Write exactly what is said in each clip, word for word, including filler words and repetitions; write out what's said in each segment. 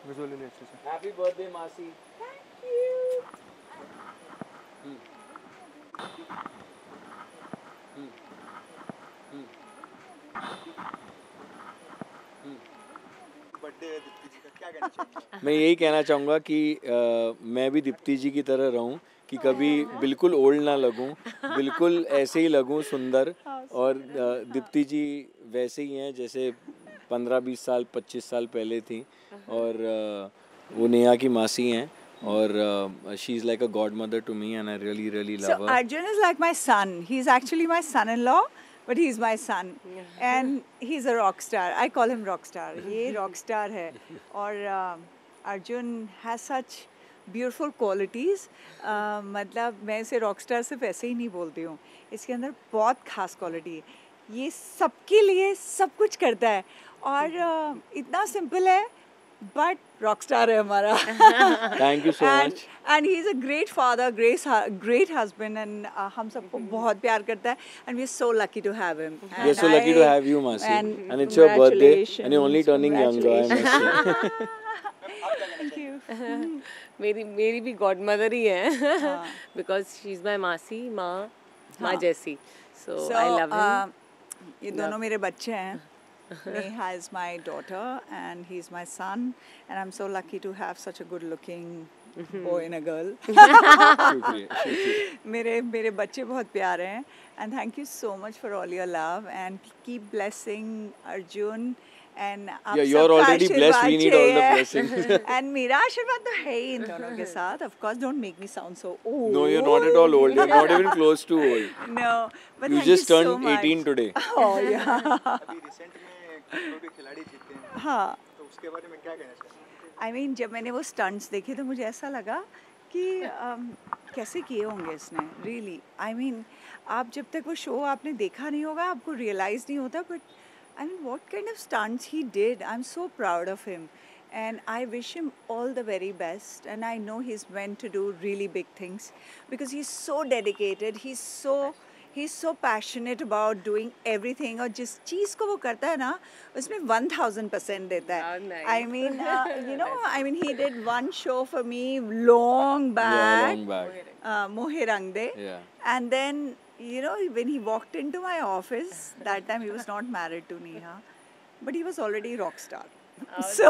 Visually नहीं अच्छे से। हैप्पी बर्थडे मासी। Thank you. Hmm hmm hmm hmm birthday है दीप्ति जी का, क्या कहना चाहेंगे? मैं यही कहना चाहूँगा कि आ, मैं भी दीप्ति जी की तरह रहूं, कि कभी बिल्कुल ओल्ड ना लगूं, बिल्कुल ऐसे ही लगूं सुंदर। और आ, दीप्ति जी वैसे ही हैं जैसे पंद्रह बीस साल पच्चीस साल पहले थी। और आ, वो नेहा की मासी हैं और she is like a godmother to me and I really really So love her. Arjun is like my son. He's actually my son-in-law, but he's my son, and he's a rock star. I call him rock star. ये rock star है, और uh, Arjun has such beautiful qualities. uh, मतलब मैं इसे rock star सिर्फ ऐसे ही नहीं बोलती हूँ. इसके अंदर बहुत खास क्वालिटी है. ये सबके लिए सब कुछ करता है, और uh, इतना सिंपल है, but rock star है हमारा. Thank you so and much. and he's a great father, great hu- great husband, and uh, हम सबको बहुत प्यार करता है, and we're so lucky to have him. We are And so lucky to I- have you, Masi. And, And it's your birthday, and you're only congratulations, turning younger, I must say. congratulations. Thank you. मेरी मेरी भी God mother ही है, हाँ. Because she is my मासी, माँ माँ हाँ. जैसी. So So, I love him. uh, ये दोनों मेरे बच्चे हैं. Neha is my daughter and he's my son, and I'm so lucky to have such a good-looking boy and a girl. शुक्रिया, शुक्रिया। मेरे मेरे बच्चे बहुत प्यारे हैं, and thank you so much for all your love, and keep blessing Arjun, and आप Yeah, you're सबका already blessed. We आशीर्वाद need all the चाहिए. blessings. And मेरा आशीर्वाद तो है ही इन दोनों के साथ. Of course, don't make me sound so old. No, you're not at all old. You're not even close to old. No, but You thank just you so turned much. eighteen today. Oh yeah. अभी recent में खतरों के खिलाड़ी जीते हैं, हाँ. तो उसके बारे में क्या कहना चाहेंगे? आई I मीन mean, जब मैंने वो स्टंट्स देखे तो मुझे ऐसा लगा कि um, कैसे किए होंगे इसने. रियली आई मीन आप जब तक वो शो आपने देखा नहीं होगा आपको रियलाइज़ नहीं होता, but I mean what kind of stunts he did. I am so proud of him, and I wish him all the very best, and I know he's meant to do really big things because he's so dedicated, he's so he's so passionate about doing everything, और जिस चीज़ को वो करता है ना उसमें one thousand percent देता है. Oh, nice. I mean uh, you know I mean he did one show for me long back, Yeah, long back. uh, Mohe Rang De. Yeah. And then, you know, when he walked into my office, that time he was not married to Neha, but he was already rock star. So,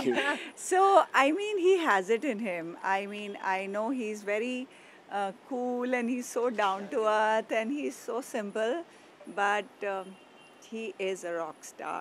so I mean, he has it in him. I mean, I know he's very uh, cool and he's so down to earth and he's so simple, but um, he is a rock star.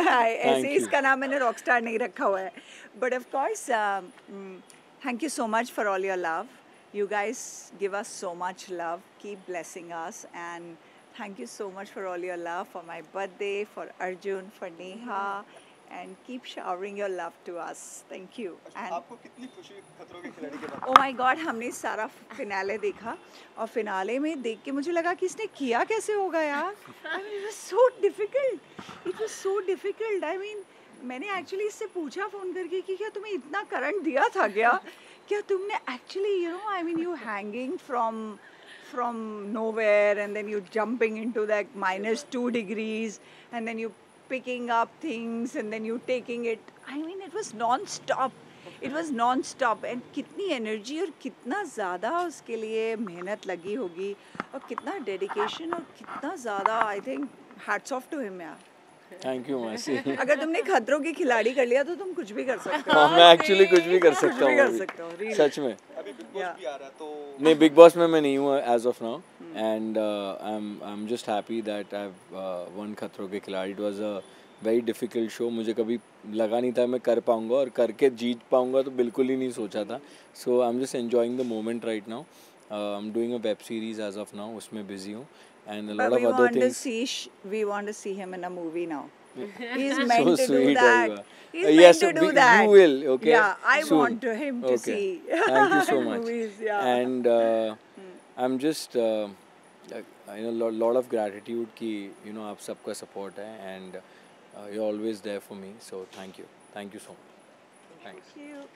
ऐसे you. इसका नाम मैंने rock star नहीं रखा हुआ है. But of course, um, mm, thank you so much for all your love. You guys give us so much love. Keep blessing us, and thank you so much for all your love for my birthday, for Arjun, for Neha, and keep showering your love to us. Thank you. And आपको कितनी खुशी खतरों के खिलाड़ी के बाद? oh my God, हमने सारा finale देखा, और फिनाले में देख के मुझे लगा कि इसने किया कैसे होगा यार. I mean, it was so difficult. It was so difficult. I mean, मैंने एक्चुअली इससे पूछा फ़ोन करके कि क्या तुम्हें इतना करंट दिया था क्या? क्या तुमने actually you know I mean you hanging from from nowhere, and then you jumping into that minus two degrees, and then you picking up things, and then you taking it. I mean, it was non-stop. It was non-stop, and कितनी energy और कितना ज़्यादा उसके लिए मेहनत लगी होगी, और कितना डेडिकेशन और कितना ज़्यादा. I think hats off to him यार. Thank you, Masi. अगर तुमने खतरों के खिलाड़ी कर लिया तो तुम कुछ भी कर सकते हो. हाँ, मैं एक्चुअली कुछ भी कर कुछ सकता भी हूँ कर अभी. सकते हो, really. सच में. अभी बिग बॉस भी आ रहा है, तो नहीं, बिग बॉस में मैं नहीं हूँ as of now, and I am I am just happy that I have won Khatron Ke Khiladi. It was a very difficult show. मुझे कभी लगा नहीं था मैं कर पाऊँगा, और करके जीत पाऊँगा तो बिल्कुल ही नहीं सोचा था. So I am just enjoying the moment right now. I am doing a web series as of now, उसमें बिजी हूँ, and a But lot we of other want to things. see sh- we want to see him in a movie now. He's meant So to do sweet, that. Olga. He's Uh, meant yes, to do we- that. you will, okay? Yeah, I Soon. want to him to Okay. see. Thank you so much. Movies, yeah. And uh, I'm just, uh, like, you know, lot, lot of gratitude कि you know आप सबका support है, and uh, you're always there for me. So thank you, thank you so much. Thanks. Thank you.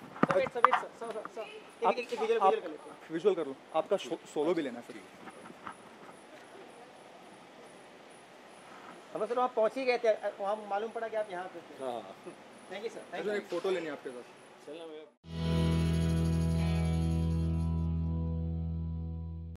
सब एक सब सब सब सब एक एक विजुअल कर लेते हैं. विजुअल कर लो. आपका सोलो भी लेना है. हम सर वहाँ पहुँच ही गए थे, वहाँ मालूम पड़ा कि आप यहाँ पे थे. हाँ. थैंक यू सर, एक फोटो लेनी है आपके साथ। चलना मैं